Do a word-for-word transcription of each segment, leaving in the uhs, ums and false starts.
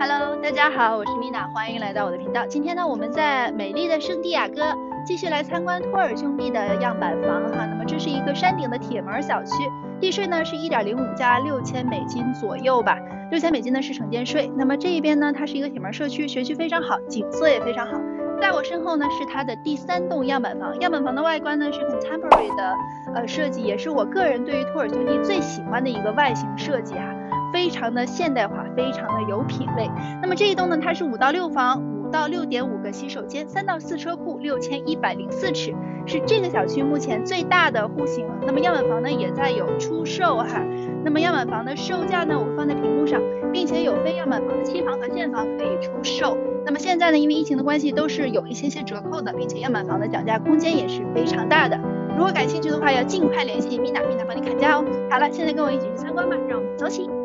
Hello，大家好，我是米娜，欢迎来到我的频道。今天呢，我们在美丽的圣地亚哥继续来参观托尔兄弟的样板房哈。那么这是一个山顶的铁门小区，地税呢是一点零五加六千美金左右吧，六千美金呢是城建税。那么这一边呢，它是一个铁门社区，学区非常好，景色也非常好。在我身后呢是它的第三栋样板房，样板房的外观呢是 contemporary 的呃设计，也是我个人对于托尔兄弟最喜欢的一个外形设计哈。非常的现代化，非常的有品位。那么这一栋呢，它是五到六房，五到六点五个洗手间，三到四车库，六千一百零四尺，是这个小区目前最大的户型了。那么样板房呢也在有出售哈。那么样板房的售价呢，我放在屏幕上，并且有非样板房的期房和现房可以出售。那么现在呢，因为疫情的关系，都是有一些些折扣的，并且样板房的讲价空间也是非常大的。如果感兴趣的话，要尽快联系米娜，米娜帮你砍价哦。好了，现在跟我一起去参观吧，让我们走起。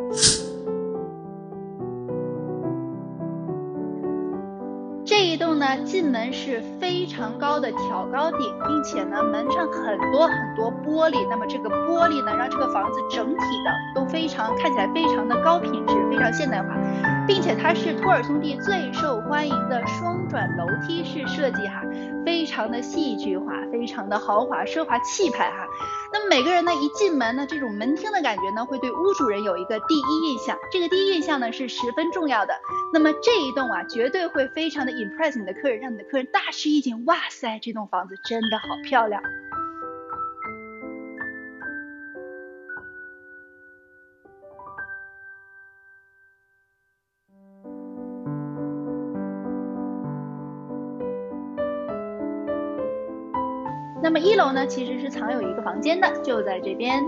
这一栋呢，进门是非常高的挑高顶，并且呢，门上很多很多玻璃。那么这个玻璃呢，让这个房子整体的都非常看起来非常的高品质，非常现代化，并且它是托尔兄弟最受欢迎的双转楼梯式设计哈，非常的戏剧化，非常的豪华奢华气派哈。那么每个人呢一进门呢，这种门厅的感觉呢，会对屋主人有一个第一印象，这个第一印象呢是十分重要的。那么这一栋啊，绝对会非常的 impress 你的客人，让你的客人大吃一惊，哇塞，这栋房子真的好漂亮。那么一楼呢，其实是藏有一个房间的，就在这边。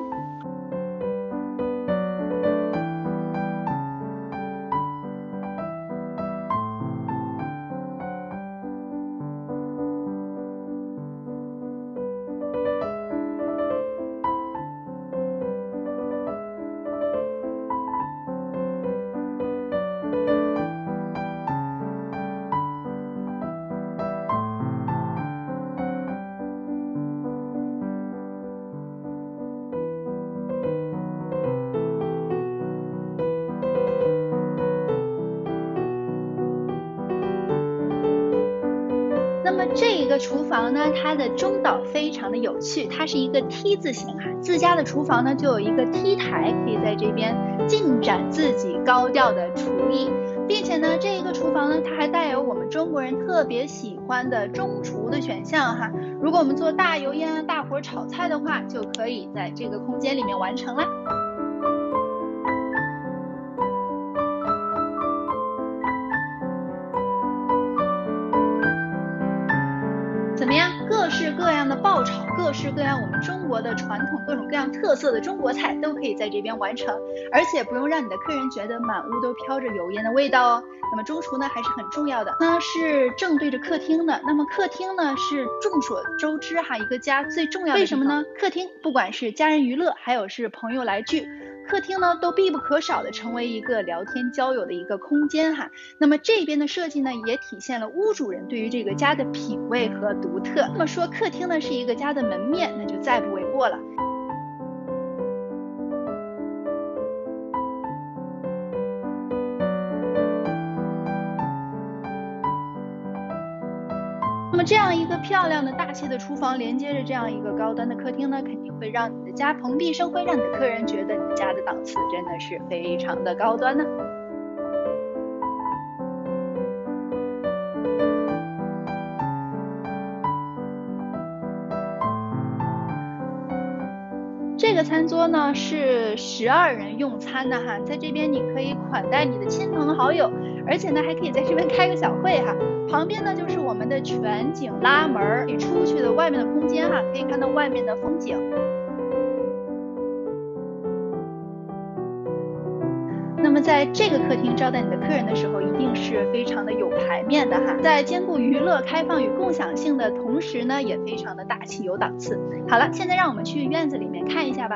那么这一个厨房呢，它的中岛非常的有趣，它是一个 T 字形哈。自家的厨房呢，就有一个 T 台，可以在这边尽展自己高调的厨艺，并且呢，这一个厨房呢，它还带有我们中国人特别喜欢的中厨的选项哈。如果我们做大油烟啊、大火炒菜的话，就可以在这个空间里面完成啦。怎么样？各式各样的爆炒，各式各样我们中国的传统、各种各样特色的中国菜都可以在这边完成，而且不用让你的客人觉得满屋都飘着油烟的味道哦。那么中厨呢还是很重要的，那是正对着客厅的。那么客厅呢是众所周知哈，一个家最重要的。为什么呢？客厅不管是家人娱乐，还有是朋友来聚，客厅呢都必不可少的成为一个聊天交友的一个空间哈。那么这边的设计呢，也体现了屋主人对于这个家的品味和独特。那么说客厅呢是一个家的门面，那就再不为过了。那么这样一个漂亮的大气的厨房连接着这样一个高端的客厅呢，肯定会让你的家蓬荜生辉，让你的客人觉得你的家的档次真的是非常的高端呢。这个餐桌呢是十二人用餐的哈，在这边你可以款待你的亲朋好友，而且呢还可以在这边开个小会哈。旁边呢就是我们的全景拉门，可以出去的外面的空间哈，可以看到外面的风景。那么在这个客厅招待你的客人的时候，一定是非常的有排面的哈，在兼顾娱乐、开放与共享性的同时呢，也非常的大气有档次。好了，现在让我们去院子里面看一下吧。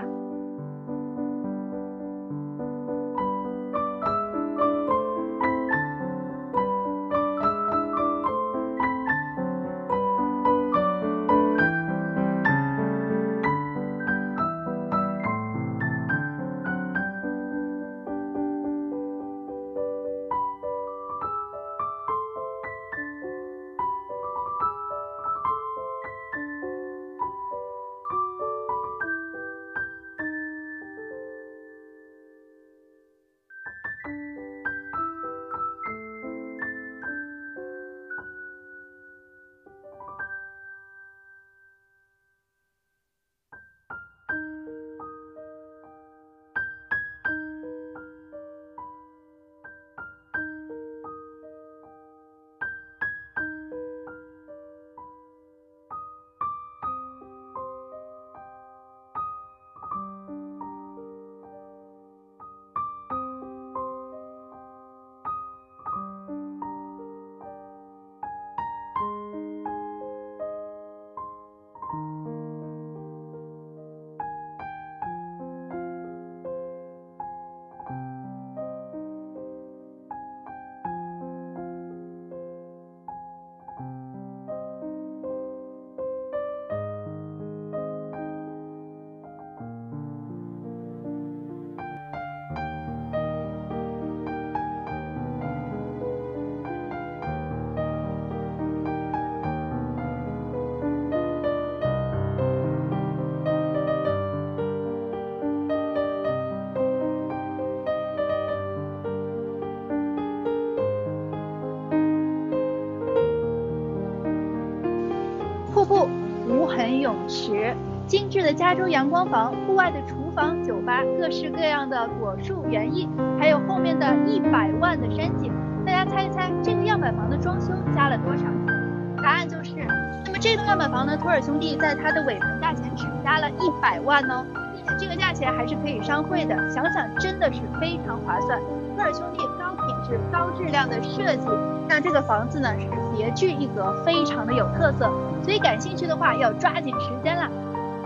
泳池，精致的加州阳光房，户外的厨房、酒吧，各式各样的果树园艺，还有后面的一百万的山景。大家猜一猜，这个样板房的装修加了多少钱？答案就是，那么这栋样板房呢，托尔兄弟在它的尾盘价钱只加了一百万哦，并且这个价钱还是可以商会的，想想真的是非常划算。托尔兄弟高品质、高质量的设计，让这个房子呢是别具一格，非常的有特色。所以感兴趣的话，要抓紧时间啦。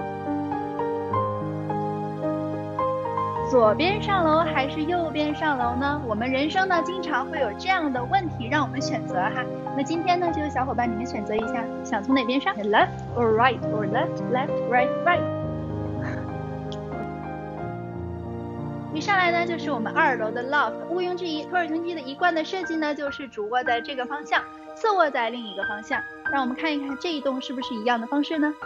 左边上楼还是右边上楼呢？我们人生呢经常会有这样的问题让我们选择哈。那今天呢，就有小伙伴你们选择一下，想从哪边上 ？Left or right or left left right right。一上来呢就是我们二楼的 loft， 毋庸置疑，托尔兄弟的一贯的设计呢就是主卧在这个方向，侧卧在另一个方向。让我们看一看这一栋是不是一样的方式呢？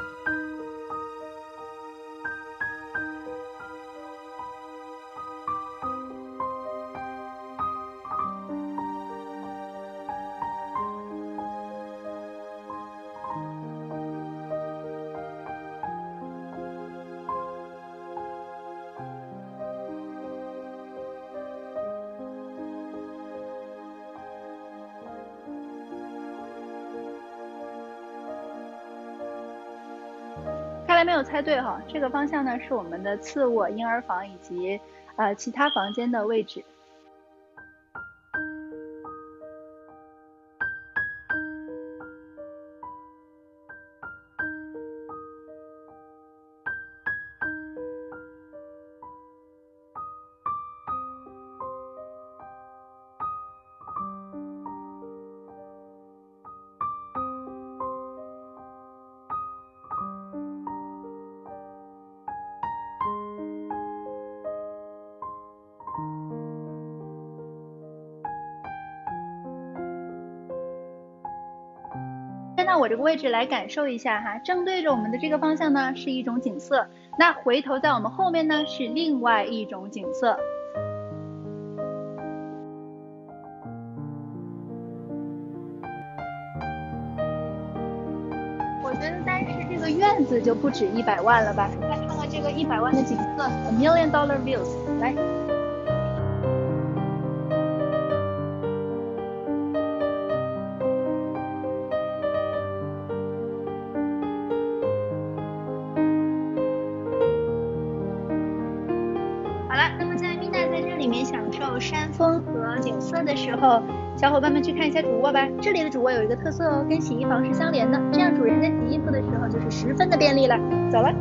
看来没有猜对哈，这个方向呢是我们的次卧、婴儿房以及呃其他房间的位置。站到我这个位置来感受一下哈，正对着我们的这个方向呢是一种景色，那回头在我们后面呢是另外一种景色。我觉得单是这个院子就不止一百万了吧？来看看这个一百万的景色 ，a million dollar views， 来。里面享受山峰和景色的时候，小伙伴们去看一下主卧吧。这里的主卧有一个特色哦，跟洗衣房是相连的，这样主人在洗衣服的时候就是十分的便利了。走了。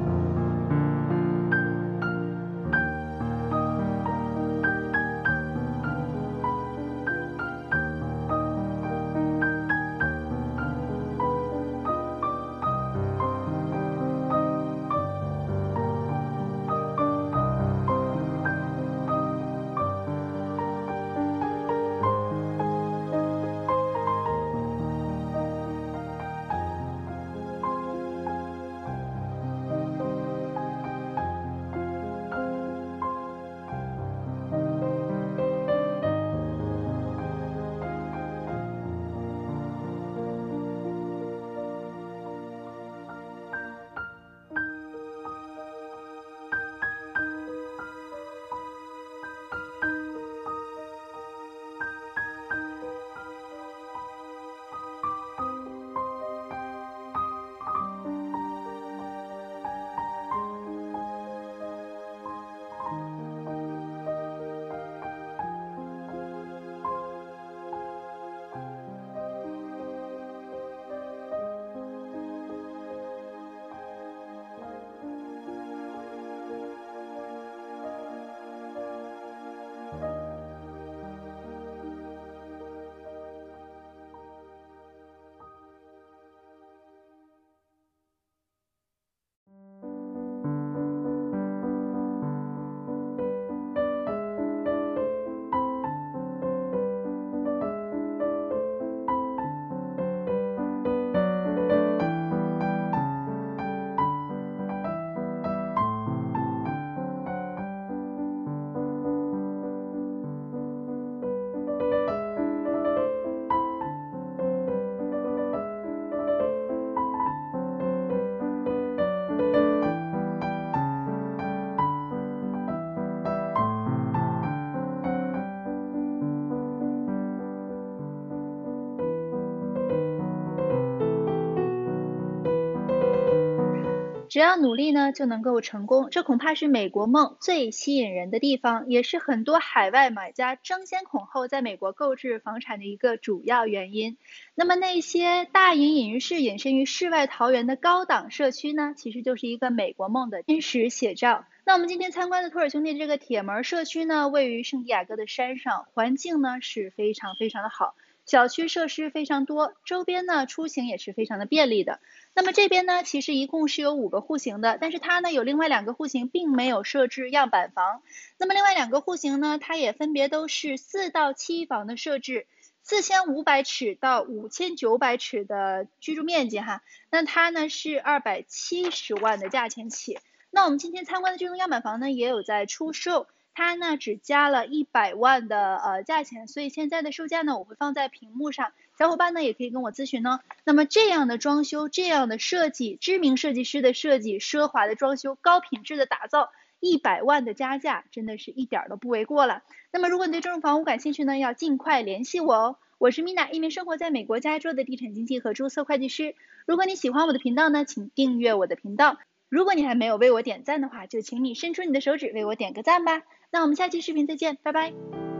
只要努力呢，就能够成功。这恐怕是美国梦最吸引人的地方，也是很多海外买家争先恐后在美国购置房产的一个主要原因。那么那些大隐隐于市、隐身于世外桃源的高档社区呢，其实就是一个美国梦的真实写照。那我们今天参观的托尔兄弟这个铁门社区呢，位于圣地亚哥的山上，环境呢是非常非常的好。小区设施非常多，周边呢出行也是非常的便利的。那么这边呢，其实一共是有五个户型的，但是它呢有另外两个户型并没有设置样板房。那么另外两个户型呢，它也分别都是四到七房的设置，四千五百尺到五千九百尺的居住面积哈。那它呢是二百七十万的价钱起。那我们今天参观的这栋样板房呢，也有在出售。它呢只加了一百万的呃价钱，所以现在的售价呢我会放在屏幕上，小伙伴呢也可以跟我咨询呢。那么这样的装修，这样的设计，知名设计师的设计，奢华的装修，高品质的打造，一百万的加价，真的是一点都不为过了。那么如果你对这种房屋感兴趣呢，要尽快联系我哦。我是 Mina， 一名生活在美国加州的地产经纪和注册会计师。如果你喜欢我的频道呢，请订阅我的频道。如果你还没有为我点赞的话，就请你伸出你的手指为我点个赞吧。那我们下期视频再见，拜拜。